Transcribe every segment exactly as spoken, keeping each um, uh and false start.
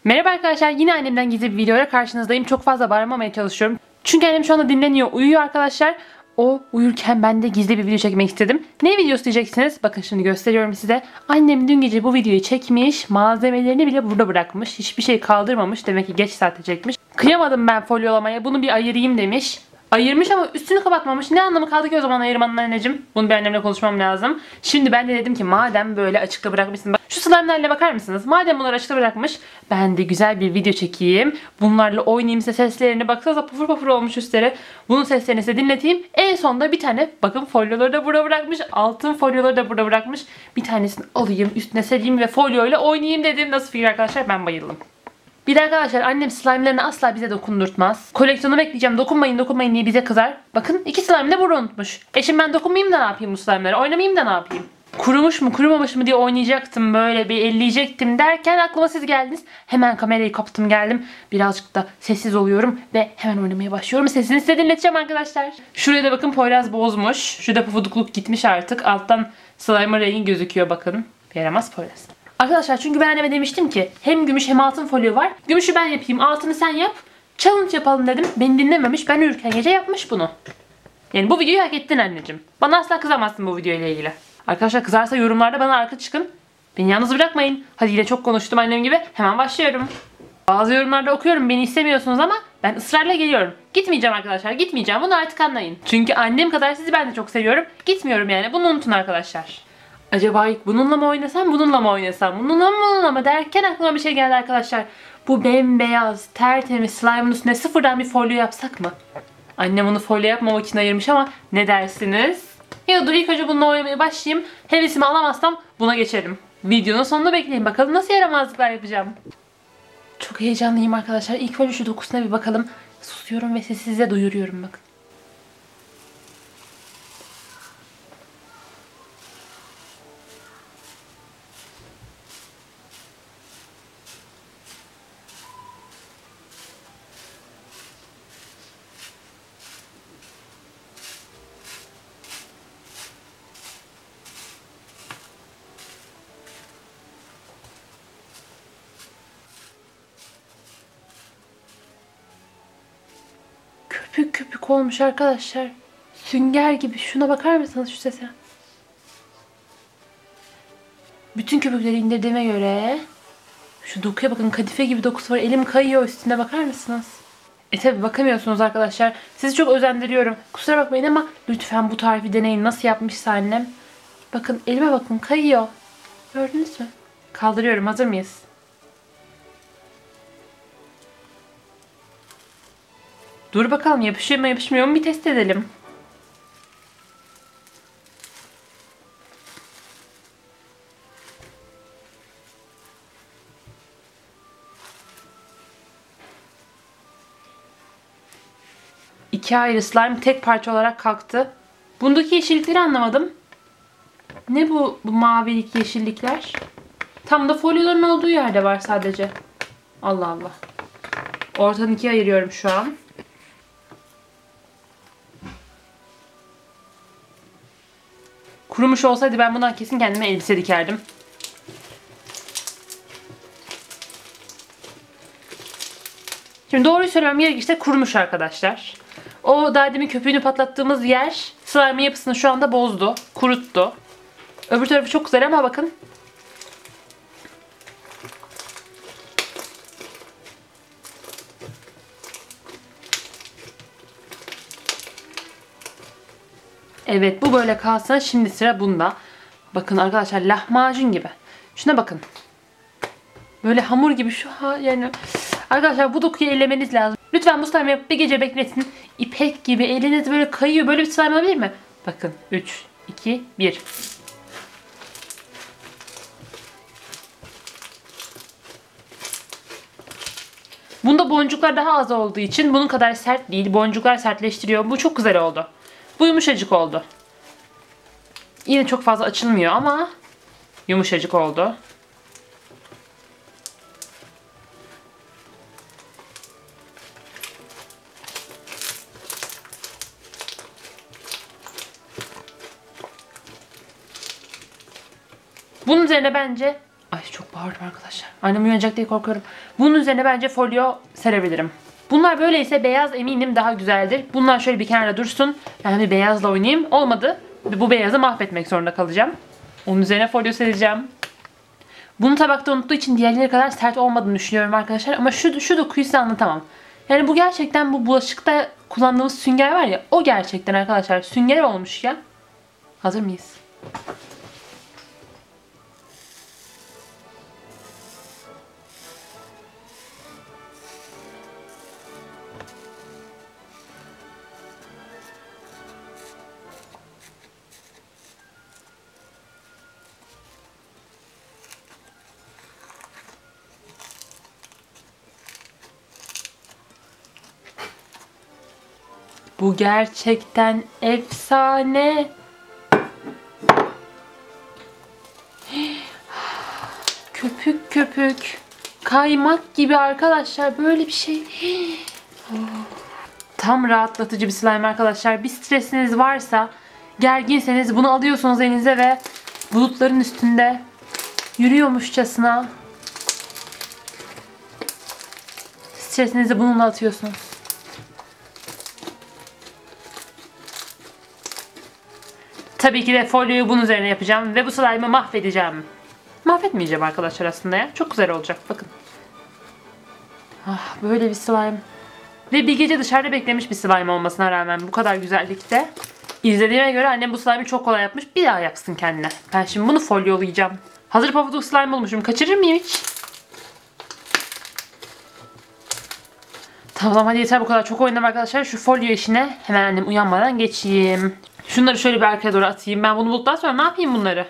Merhaba arkadaşlar, yine annemden gizli bir videoyla karşınızdayım. Çok fazla bağırmamaya çalışıyorum. Çünkü annem şu anda dinleniyor, uyuyor arkadaşlar. O uyurken ben de gizli bir video çekmek istedim. Ne videosu diyeceksiniz? Bakın şimdi gösteriyorum size. Annem dün gece bu videoyu çekmiş. Malzemelerini bile burada bırakmış. Hiçbir şey kaldırmamış. Demek ki geç saatte çekmiş. Kıyamadım ben folyolamaya. Bunu bir ayırayım demiş. Ayırmış ama üstünü kapatmamış. Ne anlamı kaldı ki o zaman ayırmanın anneciğim? Bunu bir annemle konuşmam lazım. Şimdi ben de dedim ki madem böyle açıkta bırakmışsın. Şu slime'lerle bakar mısınız? Madem bunları açıkta bırakmış. Ben de güzel bir video çekeyim. Bunlarla oynayayım, size seslerini. Baksanıza pufur pufur olmuş üstleri. Bunun seslerini size dinleteyim. En sonunda bir tane bakın folyoları da burada bırakmış. Altın folyoları da burada bırakmış. Bir tanesini alayım, üstüne sereyim ve folyoyla oynayayım dedim. Nasıl fikir arkadaşlar? Ben bayıldım. Bir de arkadaşlar annem slime'larını asla bize dokundurtmaz. Koleksiyonu bekleyeceğim, dokunmayın dokunmayın diye bize kızar. Bakın iki slime de burada unutmuş. E şimdi ben dokunmayayım da ne yapayım bu slime'ları? Oynamayayım da ne yapayım? Kurumuş mu kurumamış mı diye oynayacaktım, böyle bir elleyecektim derken aklıma siz geldiniz. Hemen kamerayı kapattım geldim. Birazcık da sessiz oluyorum ve hemen oynamaya başlıyorum. Sesini size dinleteceğim arkadaşlar. Şuraya da bakın, Poyraz bozmuş. Şurada pufudukluk gitmiş artık. Alttan slime'ın rengi gözüküyor bakın. Yaramaz Poyraz. Arkadaşlar çünkü ben anneme demiştim ki hem gümüş hem altın folyo var. Gümüşü ben yapayım, altını sen yap. Challenge yapalım dedim. Beni dinlememiş. Ben uyurken gece yapmış bunu. Yani bu videoyu hak ettin anneciğim. Bana asla kızamazsın bu videoyla ilgili. Arkadaşlar kızarsa yorumlarda bana arka çıkın. Beni yalnız bırakmayın. Hadi yine çok konuştum annem gibi. Hemen başlıyorum. Bazı yorumlarda okuyorum beni istemiyorsunuz ama ben ısrarla geliyorum. Gitmeyeceğim arkadaşlar, gitmeyeceğim. Bunu artık anlayın. Çünkü annem kadar sizi ben de çok seviyorum. Gitmiyorum yani. Bunu unutun arkadaşlar. Acaba ilk bununla mı oynasam, bununla mı oynasam, bununla mı bununla mı derken aklıma bir şey geldi arkadaşlar. Bu bembeyaz, tertemiz slime'ın üstüne sıfırdan bir folyo yapsak mı? Annem onu folyo yapmamak için ayırmış ama ne dersiniz? Ya dur ilk önce bununla oynamaya başlayayım. Hevesimi alamazsam buna geçerim. Videonun sonunu bekleyin. Bakalım nasıl yaramazlıklar yapacağım. Çok heyecanlıyım arkadaşlar. İlk önce şu dokusuna bir bakalım. Susuyorum ve sesi size duyuruyorum bakın. Köpük köpük olmuş arkadaşlar. Sünger gibi. Şuna bakar mısınız şu sese? Bütün köpükleri indirdiğime göre şu dokuya bakın, kadife gibi dokusu var. Elim kayıyor üstünde, bakar mısınız? E tabi bakamıyorsunuz arkadaşlar. Sizi çok özendiriyorum. Kusura bakmayın ama lütfen bu tarifi deneyin. Nasıl yapmışsa annem. Bakın elime bakın, kayıyor. Gördünüz mü? Kaldırıyorum. Hazır mıyız? Dur bakalım yapışıyor mu yapışmıyor mu bir test edelim. İki ayrı slime tek parça olarak kalktı. Bundaki yeşillikleri anlamadım. Ne bu, bu mavilik yeşillikler? Tam da folyoların olduğu yerde var sadece. Allah Allah. Ortadan ikiye ayırıyorum şu an. Kurumuş olsaydı ben bundan kesin kendime elbise dikerdim. Şimdi doğruyu söylemem gerekirse kurumuş arkadaşlar. O daha demin köpüğünü patlattığımız yer slime'ın yapısını şu anda bozdu. Kuruttu. Öbür tarafı çok güzel ama bakın. Evet, bu böyle kalsın. Şimdi sıra bunda. Bakın arkadaşlar, lahmacun gibi. Şuna bakın. Böyle hamur gibi şu ha yani. Arkadaşlar bu dokuyu ellemeniz lazım. Lütfen bu slime yapıp bir gece bekletin. İpek gibi eliniz böyle kayıyor. Böyle bir slime olabilir mi? Bakın üç, iki, bir. Bunda boncuklar daha az olduğu için bunun kadar sert değil. Boncuklar sertleştiriyor. Bu çok güzel oldu. Bu yumuşacık oldu. Yine çok fazla açılmıyor ama yumuşacık oldu. Bunun üzerine bence... Ay çok bağırdım. Bağırdım arkadaşlar. Annem uyanacak diye korkuyorum. Bunun üzerine bence folyo serebilirim. Bunlar böyleyse beyaz eminim daha güzeldir. Bunlar şöyle bir kenara dursun. Ben bir beyazla oynayayım. Olmadı. Bu beyazı mahvetmek zorunda kalacağım. Onun üzerine folyo sereceğim. Bunu tabakta unuttuğu için diğerleri kadar sert olmadığını düşünüyorum arkadaşlar. Ama şu, şu dokuyu size anlatamam. Yani bu gerçekten bu bulaşıkta kullandığımız sünger var ya. O gerçekten arkadaşlar sünger olmuş ya. Hazır mıyız? Bu gerçekten efsane. Köpük köpük. Kaymak gibi arkadaşlar. Böyle bir şey. Tam rahatlatıcı bir slime arkadaşlar. Bir stresiniz varsa, gerginseniz bunu alıyorsunuz elinize ve bulutların üstünde yürüyormuşçasına stresinizi bununla atıyorsunuz. Tabii ki de folyoyu bunun üzerine yapacağım ve bu slime'ı mahvedeceğim. Mahvetmeyeceğim arkadaşlar aslında ya. Çok güzel olacak. Bakın. Ah, böyle bir slime. Ve bir gece dışarıda beklemiş bir slime olmasına rağmen bu kadar güzellikte. İzlediğime göre annem bu slime'ı çok kolay yapmış. Bir daha yapsın kendine. Ben şimdi bunu folyolayacağım. Hazır pofuduk slime olmuşum. Kaçırır mıyım hiç? Tamam hadi yeter bu kadar. Çok oynadım arkadaşlar. Şu folyo işine hemen annem uyanmadan geçeyim. Şunları şöyle bir arkaya doğru atayım. Ben bunu bulduktan sonra ne yapayım bunları?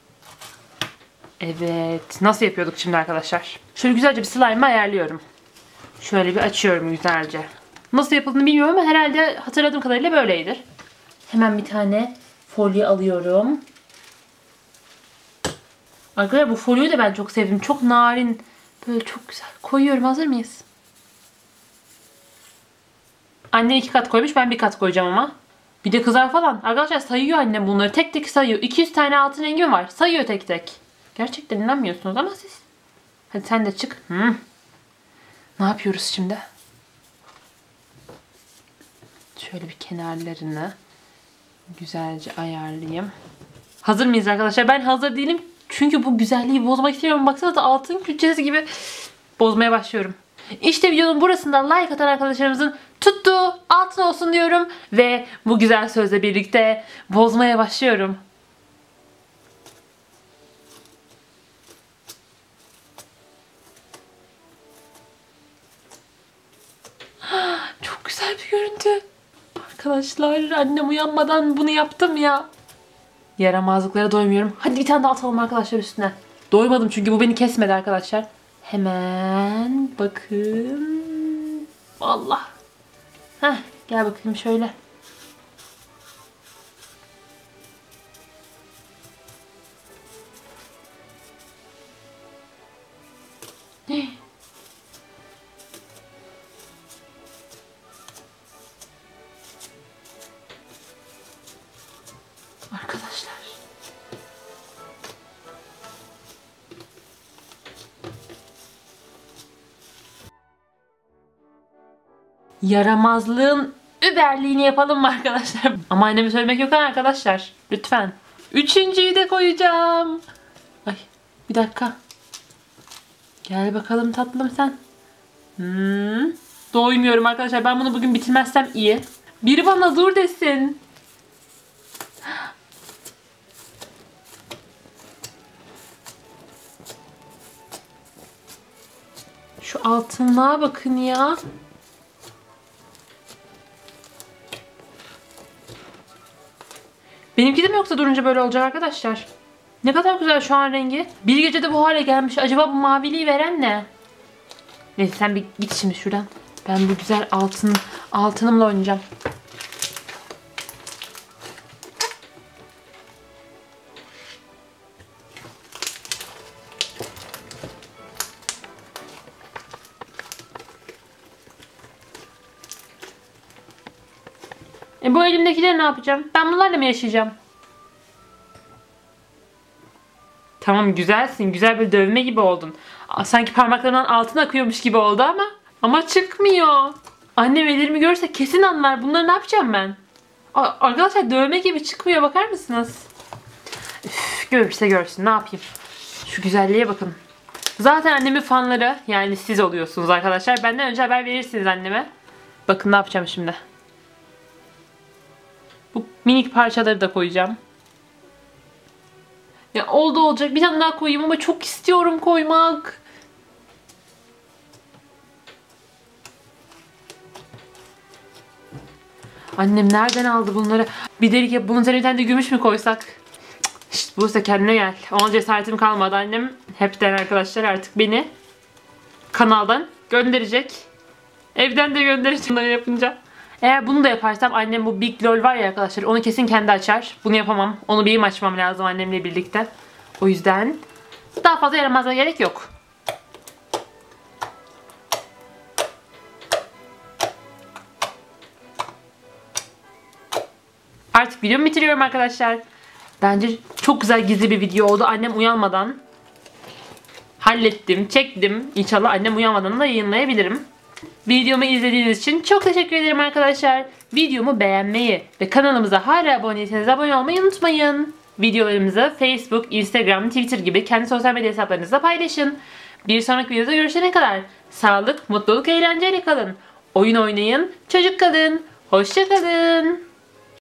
Evet. Nasıl yapıyorduk şimdi arkadaşlar? Şöyle güzelce bir slime'ı ayarlıyorum. Şöyle bir açıyorum güzelce. Nasıl yapıldığını bilmiyorum ama herhalde hatırladığım kadarıyla böyledir. Hemen bir tane folyo alıyorum. Arkadaşlar bu folyoyu da ben çok sevdim. Çok narin. Böyle çok güzel. Koyuyorum. Hazır mıyız? Annem iki kat koymuş. Ben bir kat koyacağım ama. Bir de kızar falan. Arkadaşlar sayıyor annem bunları. Tek tek sayıyor. iki yüz tane altın rengim var. Sayıyor tek tek. Gerçekten inanmıyorsunuz ama siz. Hadi sen de çık. Hmm. Ne yapıyoruz şimdi? Şöyle bir kenarlarını güzelce ayarlayayım. Hazır mıyız arkadaşlar? Ben hazır değilim. Çünkü bu güzelliği bozmak istemiyorum. Baksanıza altın külçesi gibi bozmaya başlıyorum. İşte videonun burasından like atan arkadaşlarımızın tuttuğu altın olsun diyorum. Ve bu güzel sözle birlikte bozmaya başlıyorum. Çok güzel bir görüntü. Arkadaşlar annem uyanmadan bunu yaptım ya. Yaramazlıklara doymuyorum. Hadi bir tane daha atalım arkadaşlar üstüne. Doymadım çünkü bu beni kesmedi arkadaşlar. Hemen bakın. Allah. Heh, gel bakayım şöyle. Arkadaşlar. Yaramazlığın überliğini yapalım mı arkadaşlar? Ama anneme söylemek yok ha arkadaşlar. Lütfen. Üçüncüyü de koyacağım. Ay bir dakika. Gel bakalım tatlım sen. Hmm. Doymuyorum arkadaşlar. Ben bunu bugün bitirmezsem iyi. Biri bana dur desin. Şu altınlığa bakın ya. Benimki de mi yoksa durunca böyle olacak arkadaşlar? Ne kadar güzel şu an rengi. Bir gecede bu hale gelmiş. Acaba bu maviliği veren ne? Neyse sen bir git şimdi şuradan. Ben bu güzel altın altınımla oynayacağım. E bu elimdekileri ne yapacağım? Ben bunlarla mı yaşayacağım? Tamam, güzelsin. Güzel bir dövme gibi oldun. Aa, sanki parmaklarından altın akıyormuş gibi oldu ama. Ama çıkmıyor. Annem ellerimi görürse kesin anlar. Bunları ne yapacağım ben? Aa, arkadaşlar dövme gibi çıkmıyor. Bakar mısınız? Üf, görürse görsün. Ne yapayım? Şu güzelliğe bakın. Zaten annemin fanları yani siz oluyorsunuz arkadaşlar. Benden önce haber verirsiniz anneme. Bakın ne yapacağım şimdi. Bu minik parçaları da koyacağım. Ya oldu olacak. Bir tane daha koyayım ama çok istiyorum koymak. Annem nereden aldı bunları? Bir delik yap. Bunun üzerine bir tane de gümüş mü koysak? İşte Buse kendine gel. Ona cesaretim kalmadı. Annem hepten arkadaşlar artık beni kanaldan gönderecek. Evden de gönderecek bunları yapınca. Eğer bunu da yaparsam annem bu Big Lol var ya arkadaşlar, onu kesin kendi açar. Bunu yapamam. Onu benim açmam lazım annemle birlikte. O yüzden daha fazla yaramazlığa gerek yok. Artık videomu bitiriyorum arkadaşlar. Bence çok güzel gizli bir video oldu. Annem uyanmadan hallettim, çektim. İnşallah annem uyanmadan da yayınlayabilirim. Videomu izlediğiniz için çok teşekkür ederim arkadaşlar. Videomu beğenmeyi ve kanalımıza hala abone değilseniz abone olmayı unutmayın. Videolarımızı Facebook, Instagram, Twitter gibi kendi sosyal medya hesaplarınızda paylaşın. Bir sonraki videoda görüşene kadar sağlık, mutluluk, eğlenceyle kalın. Oyun oynayın, çocuk kalın. Hoşça kalın.